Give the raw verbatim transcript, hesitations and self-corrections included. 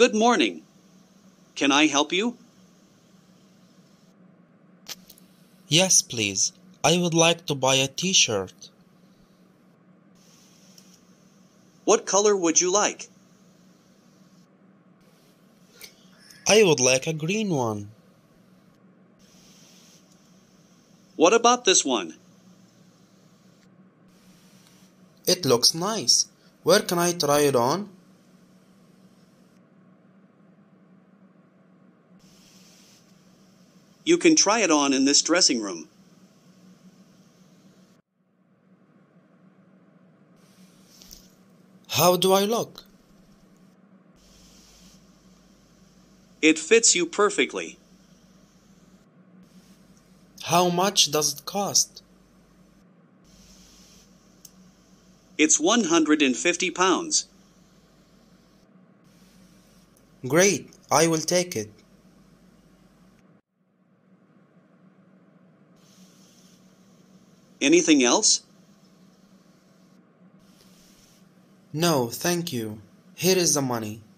Good morning. Can I help you? Yes, please. I would like to buy a t-shirt. What color would you like? I would like a green one. What about this one? It looks nice. Where can I try it on? You can try it on in this dressing room. How do I look? It fits you perfectly. How much does it cost? It's one hundred fifty pounds. Great, I will take it. Anything else? No, thank you. Here is the money.